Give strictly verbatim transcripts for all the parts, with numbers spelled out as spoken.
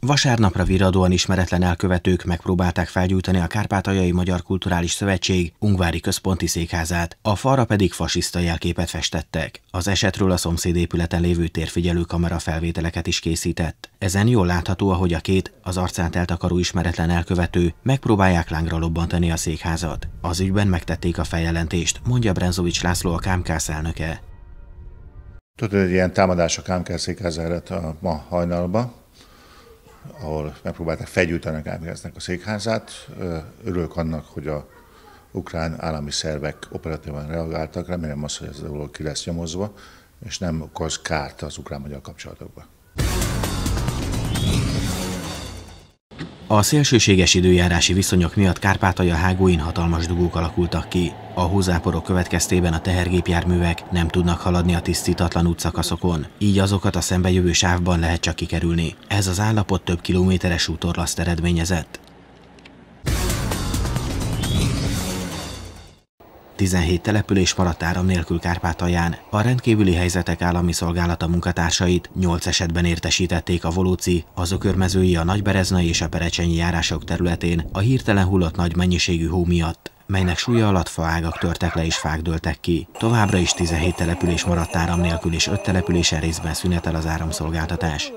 Vasárnapra virradóan ismeretlen elkövetők megpróbálták felgyújtani a Kárpátaljai Magyar Kulturális Szövetség ungvári központi székházát, a falra pedig fasiszta jelképet festettek. Az esetről a szomszédépületen lévő térfigyelő kamera felvételeket is készített. Ezen jól látható, ahogy a két, az arcát eltakaró ismeretlen elkövető megpróbálják lángra lobbantani a székházat. Az ügyben megtették a feljelentést, mondja Brenzovics László, a KáMKÁSZ elnöke. Tudod, egy ilyen támadás a KáMKÁSZ székházára a ma hajnalban, ahol megpróbálták felgyújtani a KáMKÁSZ-nek a székházát. Örülök annak, hogy a ukrán állami szervek operatívan reagáltak, remélem azt, hogy ez a dolog ki lesz nyomozva, és nem okoz kárt az ukrán-magyar kapcsolatokban. A szélsőséges időjárási viszonyok miatt Kárpátalja-hágóin hatalmas dugók alakultak ki. A hózáporok következtében a tehergépjárművek nem tudnak haladni a tisztítatlan útszakaszokon, így azokat a szembejövő sávban lehet csak kikerülni. Ez az állapot több kilométeres útorlaszt eredményezett. tizenhét település maradt áram nélkül Kárpátalján. A rendkívüli helyzetek állami szolgálata munkatársait nyolc esetben értesítették a Volóci, az Ökörmezői, a Nagybereznai és a Perecsenyi járások területén a hirtelen hullott nagy mennyiségű hó miatt, melynek súlya alatt faágak törtek le és fák dőltek ki. Továbbra is tizenhét település maradt áram nélkül, és öt településen részben szünetel az áramszolgáltatás.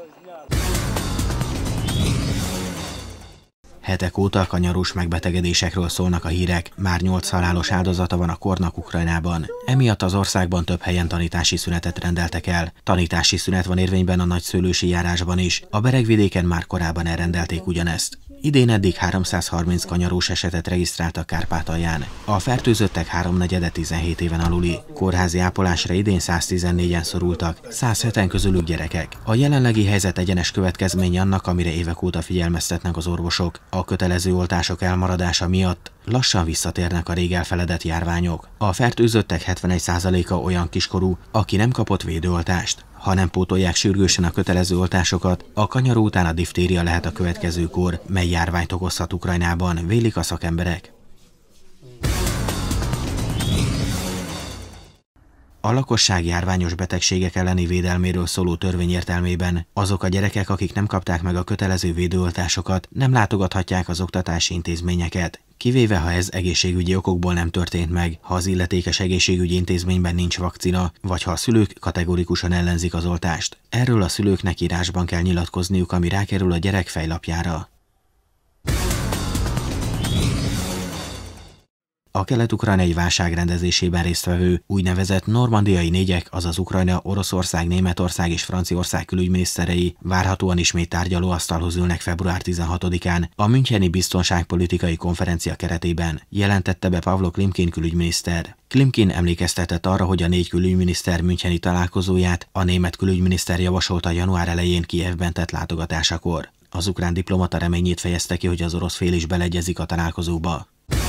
Hetek óta a kanyarós megbetegedésekről szólnak a hírek, már nyolc halálos áldozata van a kornak Ukrajnában. Emiatt az országban több helyen tanítási szünetet rendeltek el. Tanítási szünet van érvényben a nagyszőlősi járásban is, a Beregvidéken már korábban elrendelték ugyanezt. Idén eddig háromszázharminc kanyarós esetet regisztráltak Kárpátalján. A fertőzöttek háromnegyede tizenhét éven aluli. Kórházi ápolásra idén száztizennégyen szorultak, száz heten közülük gyerekek. A jelenlegi helyzet egyenes következménye annak, amire évek óta figyelmeztetnek az orvosok. A kötelező oltások elmaradása miatt lassan visszatérnek a rég elfeledett járványok. A fertőzöttek hetvenegy százaléka olyan kiskorú, aki nem kapott védőoltást. Ha nem pótolják sürgősen a kötelező oltásokat, a kanyaró után a diftéria lehet a következő kór, mely járványt okozhat Ukrajnában, vélik a szakemberek. A lakosság járványos betegségek elleni védelméről szóló törvény értelmében azok a gyerekek, akik nem kapták meg a kötelező védőoltásokat, nem látogathatják az oktatási intézményeket, kivéve ha ez egészségügyi okokból nem történt meg, ha az illetékes egészségügyi intézményben nincs vakcina, vagy ha a szülők kategorikusan ellenzik az oltást. Erről a szülőknek írásban kell nyilatkozniuk, ami rákerül a gyerek fejlapjára. A kelet-ukrajnai válság rendezésében résztvevő úgynevezett normandiai négyek, azaz Ukrajna, Oroszország, Németország és Franciaország külügyminiszterei várhatóan ismét tárgyalóasztalhoz ülnek február tizenhatodikán a müncheni biztonságpolitikai konferencia keretében, jelentette be Pavlo Klimkin külügyminiszter. Klimkin emlékeztetett arra, hogy a négy külügyminiszter müncheni találkozóját a német külügyminiszter javasolta január elején Kijevben tett látogatásakor. Az ukrán diplomata reményét fejezte ki, hogy az orosz fél is beleegyezik a találkozóba.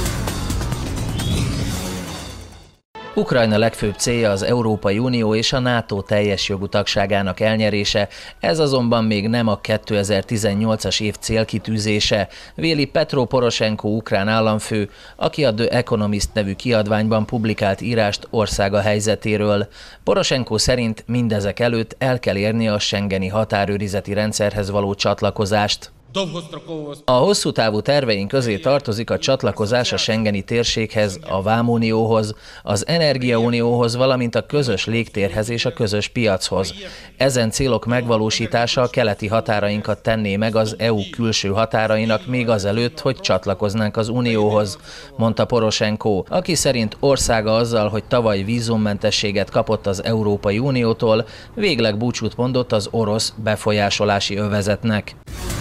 Ukrajna legfőbb célja az Európai Unió és a NATO teljes jogú tagságának elnyerése, ez azonban még nem a kétezer-tizennyolcas év célkitűzése, véli Petro Poroshenko ukrán államfő, aki a The Economist nevű kiadványban publikált írást országa helyzetéről. Poroshenko szerint mindezek előtt el kell érni a schengeni határőrizeti rendszerhez való csatlakozást. A hosszú távú terveink közé tartozik a csatlakozás a schengeni térséghez, a vámunióhoz, az energiaunióhoz, valamint a közös légtérhez és a közös piachoz. Ezen célok megvalósítása a keleti határainkat tenné meg az é u külső határainak még azelőtt, hogy csatlakoznánk az unióhoz, mondta Poroshenko, aki szerint országa azzal, hogy tavaly vízummentességet kapott az Európai Uniótól, végleg búcsút mondott az orosz befolyásolási övezetnek.